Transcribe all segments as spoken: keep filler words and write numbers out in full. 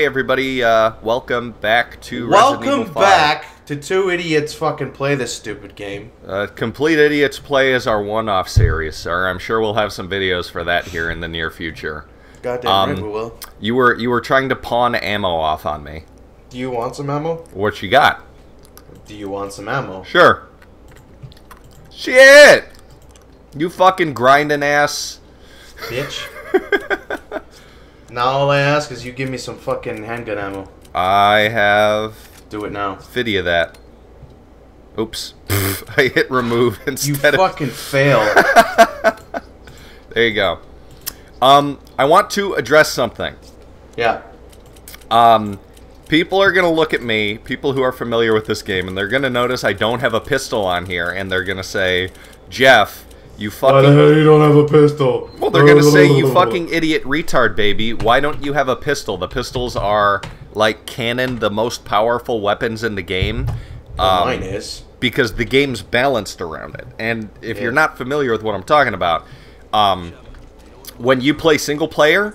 everybody, uh, welcome back to Welcome Resident Evil five. back to Two Idiots Fucking Play This Stupid Game. Uh, Complete Idiots Play is our one-off series, sir. I'm sure we'll have some videos for that here in the near future. Goddamn um, right we will. You were, you were trying to pawn ammo off on me. Do you want some ammo? What you got? Do you want some ammo? Sure. Shit! You fucking grinding ass. Bitch. Now all I ask is you give me some fucking handgun ammo. I have... Do it now. Video that. Oops. I hit remove instead you of... fucking fail. There you go. Um, I want to address something. Yeah. Um, people are gonna look at me, people who are familiar with this game, and they're gonna notice I don't have a pistol on here, and they're gonna say, Jeff, you fucking... Why the hell you don't have a pistol? Well, they're gonna say, you fucking idiot retard, baby. Why don't you have a pistol? The pistols are, like, canon, the most powerful weapons in the game. Well, um, mine is. Because the game's balanced around it. And if yeah. you're not familiar with what I'm talking about, um, when you play single player,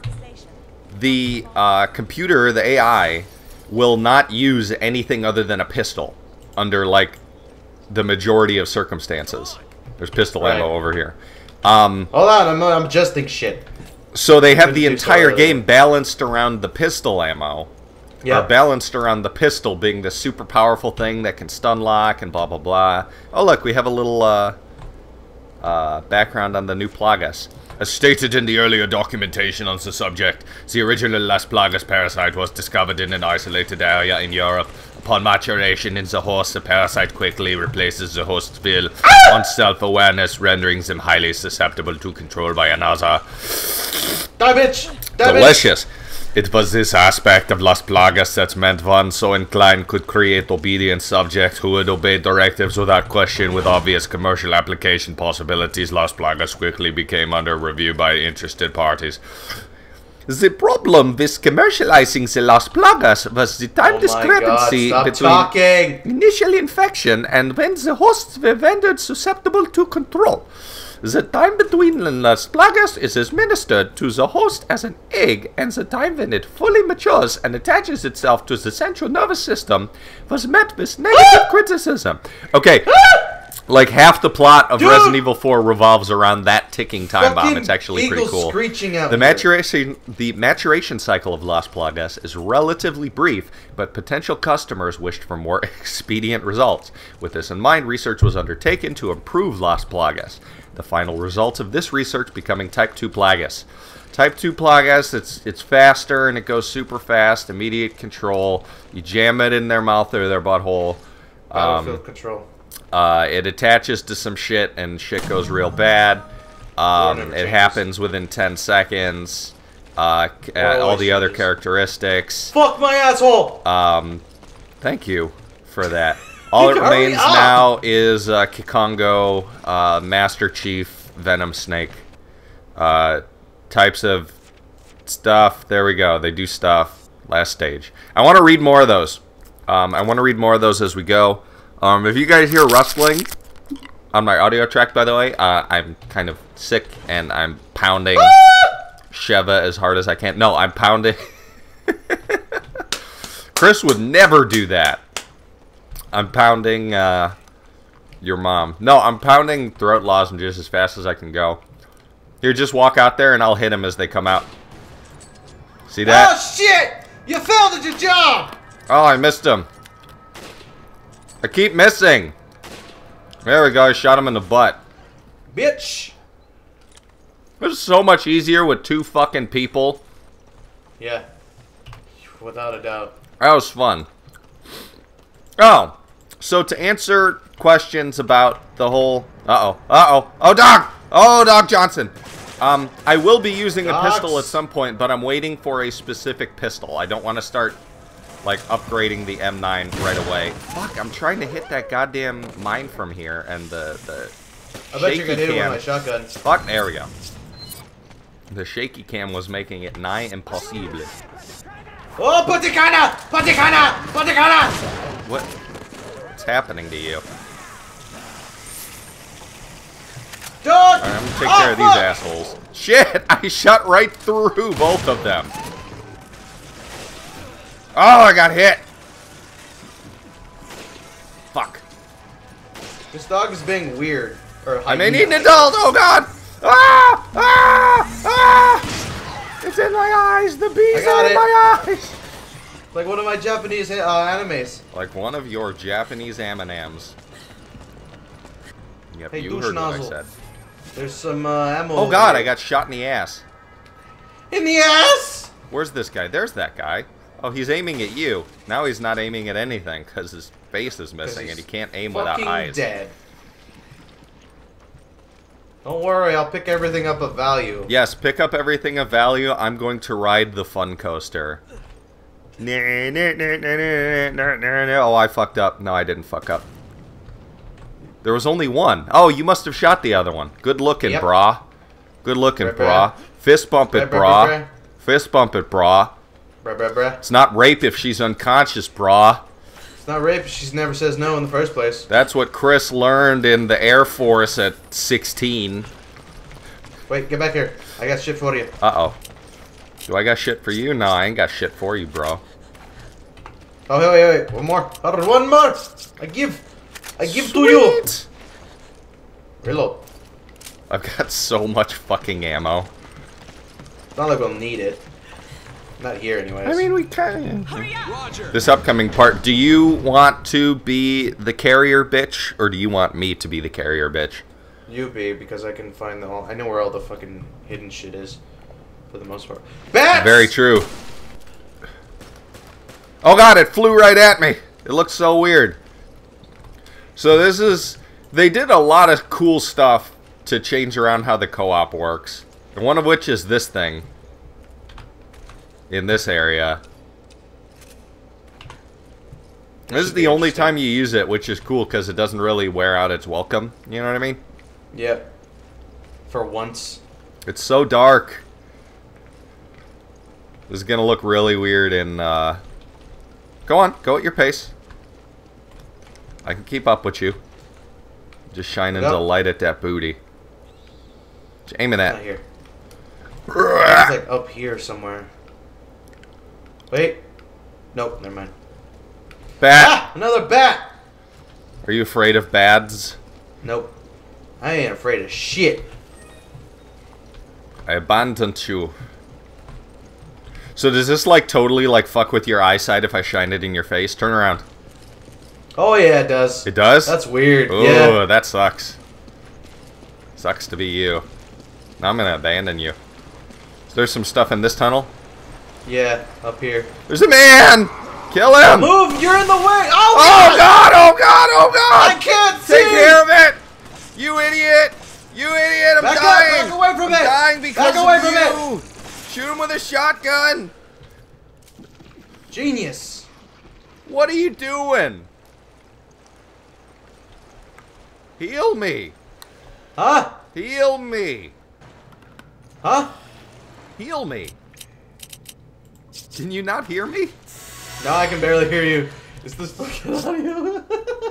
the uh, computer, the A I, will not use anything other than a pistol under, like, the majority of circumstances. There's pistol right. ammo over here. Um, Hold on, I'm, I'm adjusting shit. So they have the entire game balanced around the pistol ammo. Yeah. Or balanced around the pistol being the super powerful thing that can stun lock and blah blah blah. Oh look, we have a little uh, uh, background on the new Plagas. As stated in the earlier documentation on the subject, the original Las Plagas parasite was discovered in an isolated area in Europe. Upon maturation in the host, the parasite quickly replaces the host's will on self-awareness, rendering them highly susceptible to control by another. Die, bitch! Die, Delicious! Bitch. It was this aspect of Las Plagas that meant one so inclined could create obedient subject who would obey directives without question with obvious commercial application possibilities. Las Plagas quickly became under review by interested parties. The problem with commercializing the Las Plagas was the time oh discrepancy God, between talking. initial infection and when the hosts were rendered susceptible to control. The time between Las Plagas is administered to the host as an egg, and the time when it fully matures and attaches itself to the central nervous system was met with negative criticism. Okay. Like, half the plot of Dude! Resident Evil four revolves around that ticking time Fucking bomb. It's actually pretty cool. Screeching out the here. maturation the maturation cycle of Las Plagas is relatively brief, but potential customers wished for more expedient results. With this in mind, research was undertaken to improve Las Plagas. The final results of this research becoming Type two Plagas. Type two Plagas, it's it's faster and it goes super fast, immediate control. You jam it in their mouth or their butthole. Battlefield Um, control. Uh, it attaches to some shit and shit goes real bad. Um, it happens within ten seconds. Uh, uh, all the other characteristics. Fuck my asshole! Um, thank you for that. All it remains now is uh, Kikongo, uh, Master Chief, Venom Snake. Uh, types of stuff. There we go. They do stuff. Last stage. I want to read more of those. Um, I want to read more of those as we go. Um, if you guys hear rustling on my audio track, by the way, uh, I'm kind of sick and I'm pounding Sheva as hard as I can. No, I'm pounding. Chris would never do that. I'm pounding uh, your mom. No, I'm pounding throat lozenges as fast as I can go. Here, just walk out there and I'll hit them as they come out. See that? Oh, shit! You failed at your job! Oh, I missed him. I keep missing. There we go. I shot him in the butt. Bitch. It was so much easier with two fucking people. Yeah. Without a doubt. That was fun. Oh. So to answer questions about the whole... Uh-oh. Uh-oh. Oh, Doc! Oh, Doc Johnson. Um, I will be using a Docs. pistol at some point, but I'm waiting for a specific pistol. I don't want to start... like, upgrading the M nine right away. Fuck, I'm trying to hit that goddamn mine from here, and the, the I bet you shaky can hit it with cam... my shotgun. Fuck, there we go. The shaky cam was making it nigh impossible. Oh, Paticana! Paticana! Paticana! What? What's happening to you? Dude! Alright, I'm gonna take oh, care of fuck. these assholes. Shit! I shot right through both of them. Oh, I got hit. Fuck. This dog is being weird. Or I may need an adult. Oh god. Ah! Ah! Ah! It's in my eyes. The bees are in it. my eyes. Like one of my Japanese uh, animes. Like one of your Japanese aminams. Yep, Hey, you douche heard what I nozzle. said. There's some uh, ammo. Oh god, here. I got shot in the ass. In the ass! Where's this guy? There's that guy. Oh, he's aiming at you. Now he's not aiming at anything because his face is missing and he can't aim without eyes. Dead. Don't worry, I'll pick everything up of value. Yes, pick up everything of value. I'm going to ride the fun coaster. Oh, I fucked up. No, I didn't fuck up. There was only one. Oh, you must have shot the other one. Good looking, Yep. brah. Good looking, Brah, brah. Fist bump it, Brah, brah, brah. brah, Fist bump it, brah. Bruh, bruh, bruh. It's not rape if she's unconscious, brah. It's not rape. She never says no in the first place. That's what Chris learned in the Air Force at sixteen. Wait, get back here. I got shit for you. Uh-oh. Do I got shit for you? No, I ain't got shit for you, bro. Oh, wait, wait, wait. One more. Oh, one more. I give. I give to you. Sweet. Reload. I've got so much fucking ammo. It's not like we'll need it. Not here, anyways. I mean, we kind of... This upcoming part, do you want to be the carrier bitch, or do you want me to be the carrier bitch? You be, because I can find the all. I know where all the fucking hidden shit is, for the most part. Bats! Very true. Oh god, it flew right at me. It looks so weird. So this is... They did a lot of cool stuff to change around how the co-op works. And one of which is this thing. In this area. This is the only time you use it, which is cool because it doesn't really wear out its welcome. You know what I mean? Yep. For once. It's so dark. This is gonna look really weird in, uh... Go on, go at your pace. I can keep up with you. Just shining the light at that booty. Just aiming at. Not here. It's like up here somewhere. Wait. Nope, never mind. Bat! Ah! Another bat! Are you afraid of bads? Nope. I ain't afraid of shit. I abandon you. So does this like totally like fuck with your eyesight if I shine it in your face? Turn around. Oh yeah, it does. It does? That's weird. Oh, yeah. that sucks. Sucks to be you. Now I'm gonna abandon you. Is there some stuff in this tunnel? Yeah, up here. There's a man! Kill him! Move! You're in the way! Oh, Oh God! god! Oh god! Oh god! I can't see! Take care of it! You idiot! You idiot! I'm Back up, dying! back away from I'm it! dying because Back away of from you! Shoot him with a shotgun! Genius! What are you doing? Heal me! Huh? Heal me! Huh? Heal me! Can you not hear me? Now I can barely hear you. Is this fucking audio?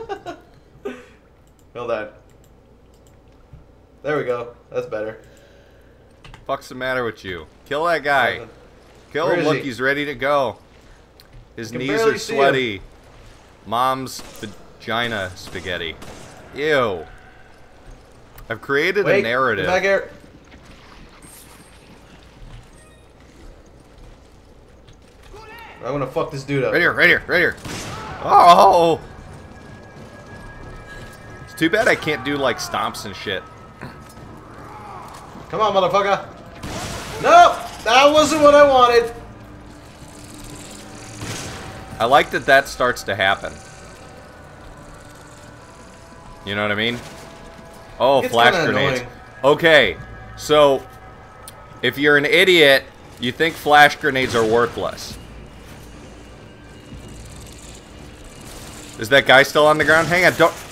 Hold on. There we go. That's better. Fuck's the matter with you? Kill that guy. Nothing. Kill Where him. is Look, he? he's ready to go. His I can knees barely are see him. sweaty. Mom's vagina spaghetti. Ew. I've created Wait, a narrative. Back here. I want to fuck this dude up. Right here, right here, right here. Oh! It's too bad I can't do like stomps and shit. Come on, motherfucker. Nope, that wasn't what I wanted. I like that that starts to happen. You know what I mean? Oh, It's flash kinda grenades. annoying. Okay, so if you're an idiot, you think flash grenades are worthless. Is that guy still on the ground? Hang on, don't...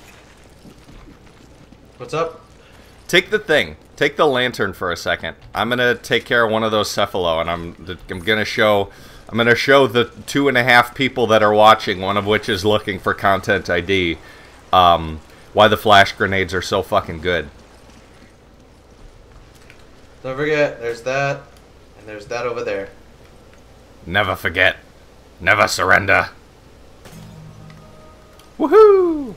What's up? Take the thing. Take the lantern for a second. I'm gonna take care of one of those cephalo, and I'm I'm gonna show I'm gonna show the two and a half people that are watching, one of which is looking for content I D, um, why the flash grenades are so fucking good. Don't forget, there's that, and there's that over there. Never forget. Never surrender. Woohoo!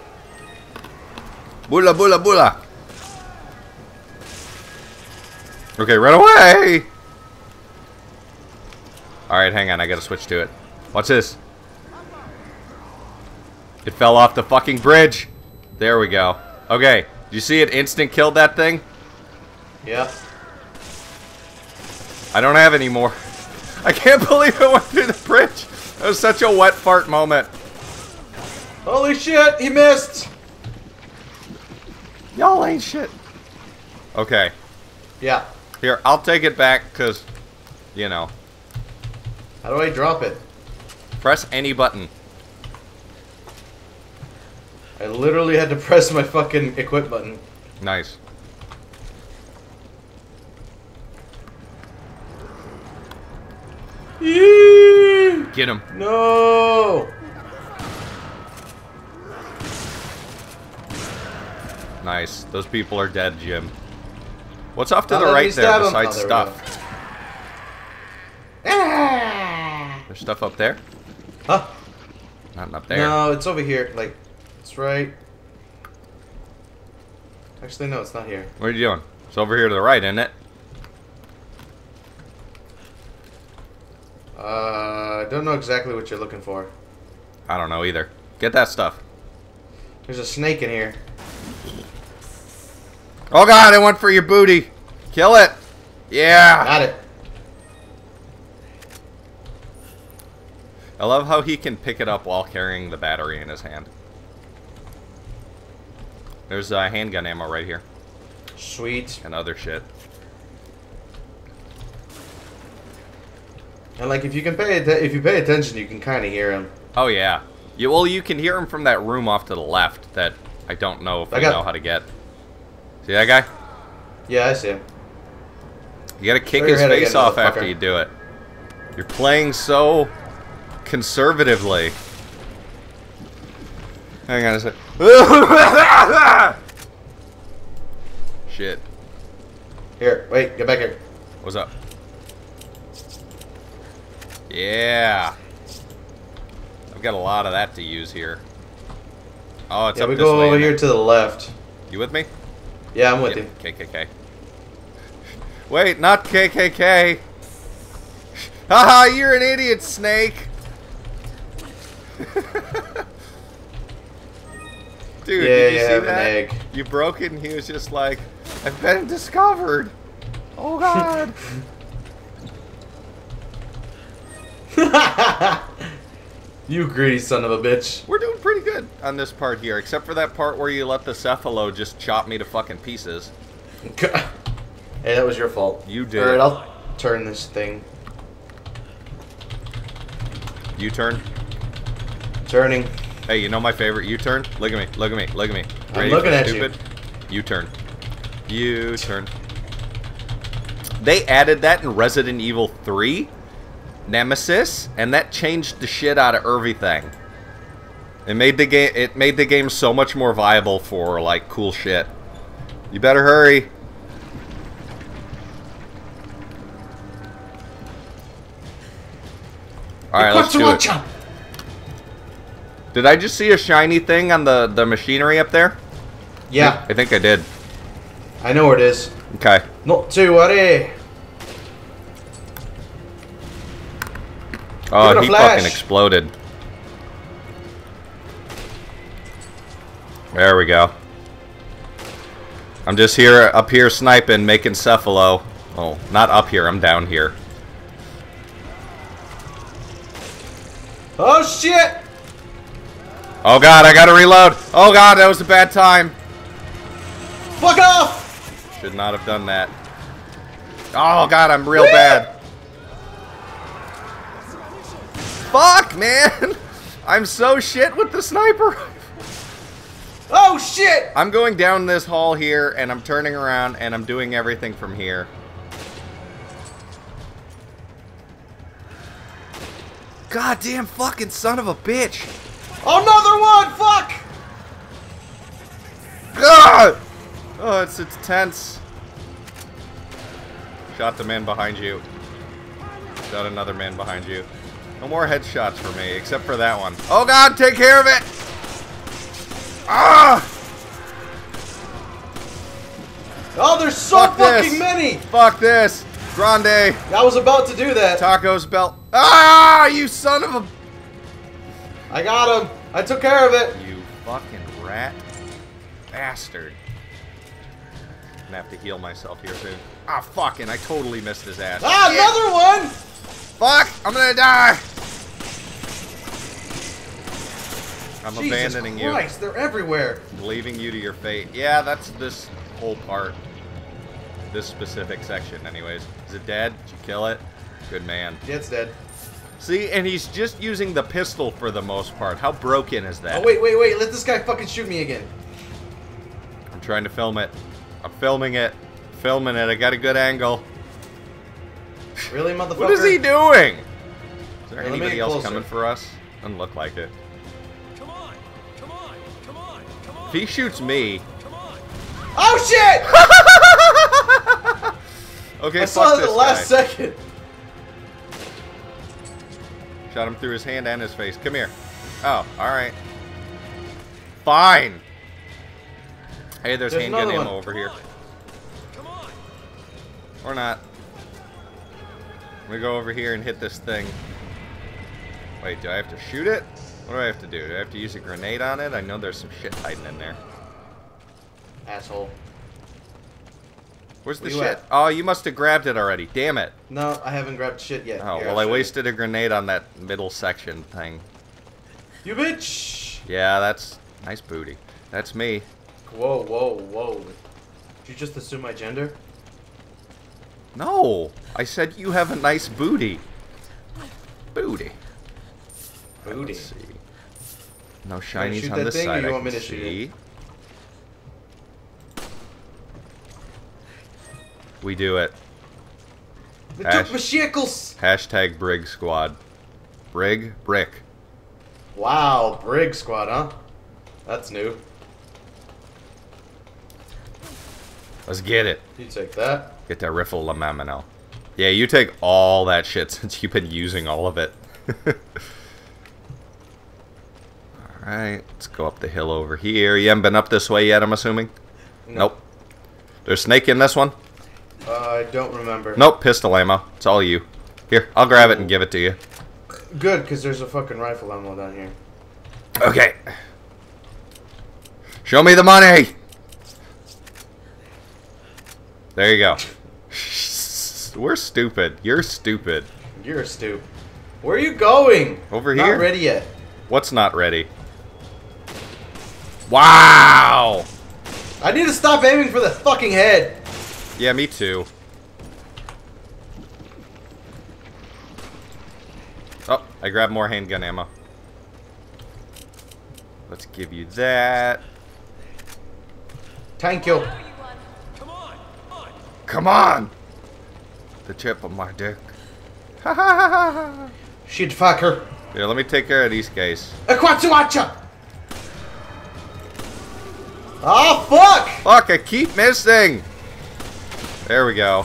Bula bula bula. Okay, run away! Alright, hang on, I gotta switch to it. Watch this. It fell off the fucking bridge. There we go. Okay, did you see it instant killed that thing? Yep. I don't have any more. I can't believe it went through the bridge. That was such a wet fart moment. Holy shit, he missed! Y'all ain't shit. Okay. Yeah. Here, I'll take it back, because, you know. How do I drop it? Press any button. I literally had to press my fucking equip button. Nice. Yee! Get him. No! Nice. Those people are dead, Jim. What's off to Now the let me right there stab 'em. besides Oh, there we stuff? Ah! There's stuff up there? Huh? Not up there. No, it's over here. Like, it's right. Actually, no, it's not here. What are you doing? It's over here to the right, isn't it? Uh, I don't know exactly what you're looking for. I don't know either. Get that stuff. There's a snake in here. Oh god, I went for your booty. Kill it. Yeah. Got it. I love how he can pick it up while carrying the battery in his hand. There's uh, handgun ammo right here. Sweet. And other shit. And like, if you can pay atten- if you pay attention, you can kind of hear him. Oh yeah. You, well, you can hear him from that room off to the left that I don't know if I, I got- know how to get. See that guy? Yeah, I see him. You gotta kick Throw your his head face again, off after motherfucker. you do it. You're playing so conservatively. Hang on a sec. Shit. Here, wait, get back here. What's up? Yeah. I've got a lot of that to use here. Oh, it's Yeah, up we this go way. over isn't here it? to the left. You with me? Yeah, I'm with Yep, you. K K K. Wait, not K K K. Haha, you're an idiot, Snake. Dude, Yeah, did you you see have an that? egg. You broke it and he was just like, I've been discovered. Oh god. You greedy son of a bitch. We're doing pretty good on this part here, except for that part where you let the cephalo just chop me to fucking pieces. Hey, that was your fault. You did. Alright, I'll turn this thing. U-turn. Turning. Hey, you know my favorite U-turn? Look at me, look at me, look at me. I'm Ready looking for at you. stupid? U-turn. U-turn. They added that in Resident Evil three, Nemesis, and that changed the shit out of everything. It made the game it made the game so much more viable for like cool shit. You better hurry. Alright, let's do it. Did I just see a shiny thing on the, the machinery up there? Yeah, I think I did. I know where it is. Okay. Not to worry. Oh, Give it a he flash. fucking exploded. There we go. I'm just here, up here sniping, making cephalo. Oh, not up here, I'm down here. Oh shit! Oh god, I gotta reload. Oh god, that was a bad time. Fuck off! Should not have done that. Oh god, I'm real bad. Fuck, man! I'm so shit with the sniper. Oh shit! I'm going down this hall here, and I'm turning around, and I'm doing everything from here. Goddamn fucking son of a bitch! Another one! Fuck! God! Oh, it's it's tense. Shot the man behind you. Shot another man behind you. No more headshots for me, except for that one. Oh god, take care of it! Ah! Oh, there's so Fuck fucking this. many! Fuck this! Grande! I was about to do that. Tacos belt. Ah! You son of a... I got him. I took care of it. You fucking rat bastard. I'm gonna have to heal myself here soon. Ah, fucking, I totally missed his ass. Ah, Shit. another one! Fuck! I'm gonna die! I'm Jesus abandoning Christ, they're everywhere. you. Leaving you to your fate. Yeah, that's this whole part. This specific section, anyways. Is it dead? Did you kill it? Good man. Yeah, it's dead. See, and he's just using the pistol for the most part. How broken is that? Oh, wait, wait, wait. Let this guy fucking shoot me again. I'm trying to film it. I'm filming it. Filming it. I got a good angle. Really, motherfucker? What is he doing? Is there Here, let me anybody get else closer. coming for us? Doesn't look like it. Come on, come on, come on, come on. If he shoots me... Come on. Oh, shit! Okay, I fuck saw it this at the last guy. second. Shot him through his hand and his face. Come here. Oh, alright. Fine. Hey, there's, There's handgun another ammo one. over here. Come on. Or not. I'm gonna go over here and hit this thing. Wait, do I have to shoot it? What do I have to do? Do I have to use a grenade on it? I know there's some shit hiding in there. Asshole. Where's the Where you shit? at? Oh, you must have grabbed it already. Damn it. No, I haven't grabbed shit yet. Oh, Here, well, I'll I show you. wasted a grenade on that middle section thing. You bitch! Yeah, that's nice booty. That's me. Whoa, whoa, whoa. Did you just assume my gender? No, I said you have a nice booty. Booty. Booty. Let's see. No Wanna shinies shoot on that this thing, or side. you I want can me to shoot see. it? We do it. They Ash. took my shackles! Hashtag Brig Squad. Brig? Brick. Wow, Brig Squad, huh? That's new. Let's get it. You take that. Get that riffle lamamino. Yeah, you take all that shit since you've been using all of it. Alright, let's go up the hill over here. You haven't been up this way yet, I'm assuming? No. Nope. There's snake in this one? Uh, I don't remember. Nope, pistol ammo. It's all you. Here, I'll grab it and give it to you. Good, because there's a fucking rifle ammo down here. Okay. Show me the money! There you go. We're stupid. You're stupid. You're a stoop. Where are you going? Over Not here? ready yet. What's not ready? Wow! I need to stop aiming for the fucking head. Yeah, me too. Oh, I grabbed more handgun ammo. Let's give you that. Thank you. Come on, come on. Come on! The tip of my dick. Ha ha ha ha ha! Shit fucker. Here, let me take care of these guys. Aquatuacha! Oh fuck! Fuck, I keep missing! There we go.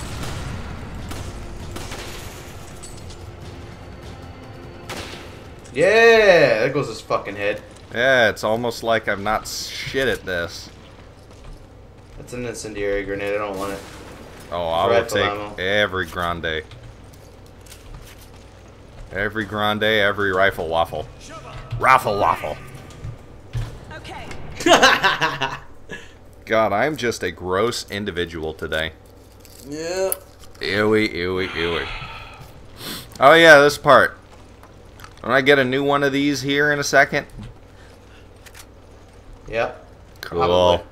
Yeah, there goes his fucking head. Yeah, it's almost like I'm not shit at this. That's an incendiary grenade. I don't want it. Oh, I will Rifle take ammo. every grande. Every grande, every rifle waffle. Rifle waffle. Okay. God, I'm just a gross individual today. Yeah. Ewy, ewy, ewy. Oh yeah, this part. When I get a new one of these here in a second. Yep. Cool. Probably.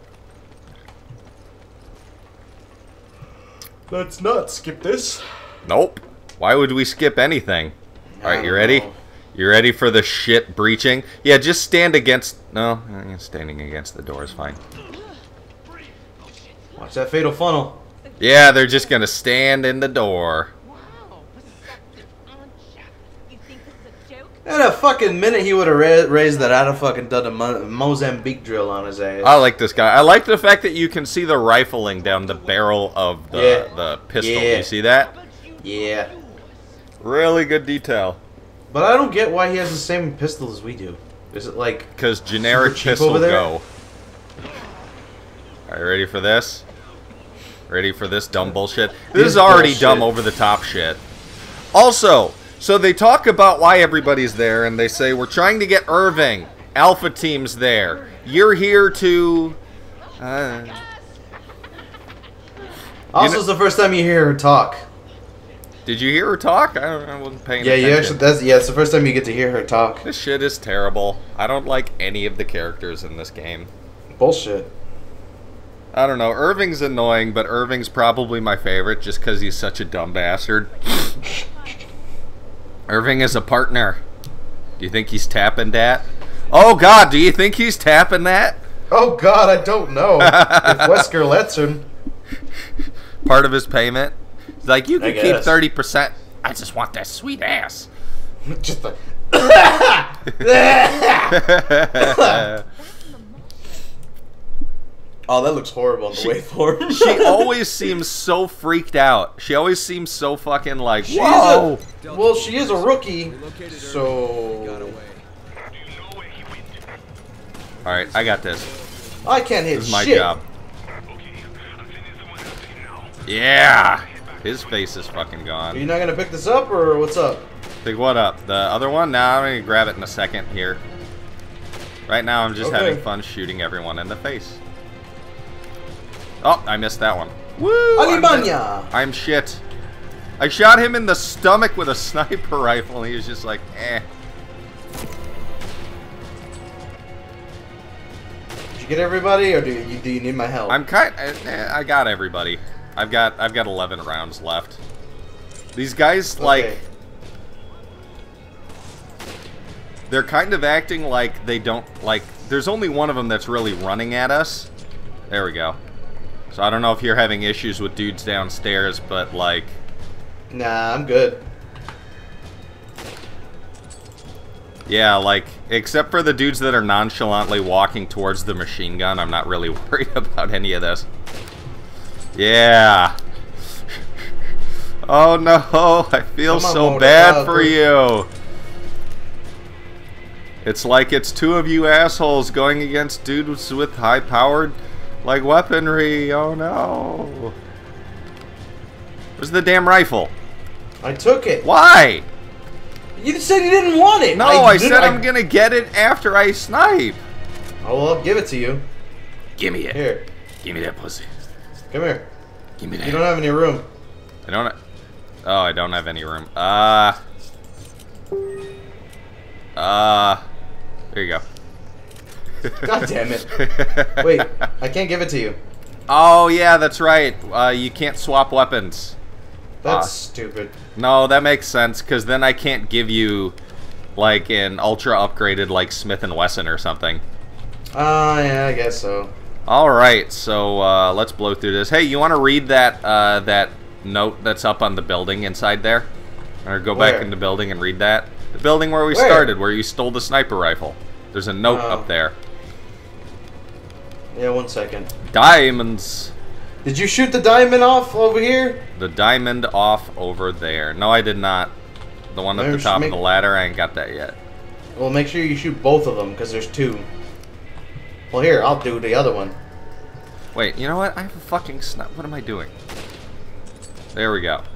Let's not skip this. Nope. Why would we skip anything? I Alright, you don't ready? know. You ready for the shit breaching? Yeah, just stand against... No, eh, standing against the door is fine. Watch that fatal funnel. Yeah, they're just gonna stand in the door. Wow, receptive, aren't ya? You think this is a joke? In a fucking minute, he would have ra raised that. I'd have fucking done a Mo Mozambique drill on his ass. I like this guy. I like the fact that you can see the rifling down the barrel of the, Yeah. the pistol. Yeah. You see that? Yeah. Really good detail. But I don't get why he has the same pistol as we do. Is it like... Because generic pistol go. Are you ready for this? Ready for this dumb bullshit? This, this is already bullshit. Dumb over the top shit. Also, so they talk about why everybody's there, and they say, we're trying to get Irving. Alpha Team's there. You're here to... Uh, also, it's the first time you hear her talk. Did you hear her talk? I, don't, I wasn't paying yeah, attention. Yeah, actually, that's, yeah, it's the first time you get to hear her talk. This shit is terrible. I don't like any of the characters in this game. Bullshit. I don't know. Irving's annoying, but Irving's probably my favorite just because he's such a dumb bastard. Irving is a partner. Do you think he's tapping that? Oh, God, do you think he's tapping that? Oh, God, I don't know. If Wesker lets him. Part of his payment? He's like, you can keep thirty percent. I just want that sweet ass. Just the... Oh, that looks horrible on the waveform. She always seems so freaked out. She always seems so fucking like, She's whoa. A, well, she is a rookie, so... Alright, I got this. I can't hit This is my shit. job. Yeah! His face is fucking gone. Are you not gonna pick this up, or what's up? Pick what up? The other one? Nah, I'm gonna grab it in a second here. Right now, I'm just okay. having fun shooting everyone in the face. Oh, I missed that one. Woo! Alemania! I'm, I'm shit. I shot him in the stomach with a sniper rifle, and he was just like, eh. Did you get everybody, or do you do you need my help? I'm kind. Eh, I got everybody. I've got I've got eleven rounds left. These guys okay. like. They're kind of acting like they don't like. There's only one of them that's really running at us. There we go. So I don't know if you're having issues with dudes downstairs, but like... Nah, I'm good. Yeah, like, except for the dudes that are nonchalantly walking towards the machine gun, I'm not really worried about any of this. Yeah. Oh no, I feel so bad for you. It's like it's two of you assholes going against dudes with high-powered... like weaponry, oh no. Where's the damn rifle? I took it. Why? You said you didn't want it. No, I, I said I... I'm gonna get it after I snipe. Oh, well, I'll give it to you. Give me it. Here. Give me that pussy. Come here. Give me that. You don't have any room. I don't. Oh, I don't have any room. Uh. Uh. There you go. God damn it. Wait, I can't give it to you. Oh, yeah, that's right. Uh, you can't swap weapons. That's uh, stupid. No, that makes sense, because then I can't give you, like, an ultra upgraded, like, Smith and Wesson or something. Ah, uh, yeah, I guess so. Alright, so, uh, let's blow through this. Hey, you want to read that, uh, that note that's up on the building inside there? Or go Where? back in the building and read that? The building where we Where? started, where you stole the sniper rifle. There's a note Oh. up there. Yeah, one second. Diamonds. Did you shoot the diamond off over here? The diamond off over there. No, I did not. The one at the top make... of the ladder, I ain't got that yet. Well, make sure you shoot both of them, because there's two. Well, here, I'll do the other one. Wait, you know what? I have a fucking sniper. What am I doing? There we go.